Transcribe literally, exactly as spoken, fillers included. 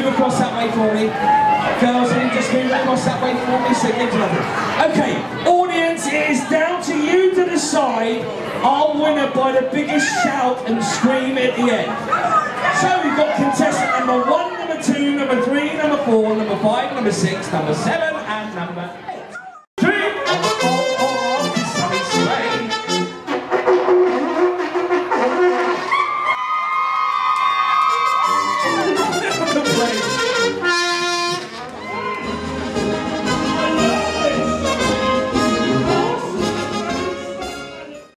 move across that way for me. Girls, can you just move across that way for me? So give lovely. Okay, audience, it is down to you to decide our winner by the biggest shout and scream at the end. So we've got contestant number one, number two, number three, number four, number five, number six, number seven,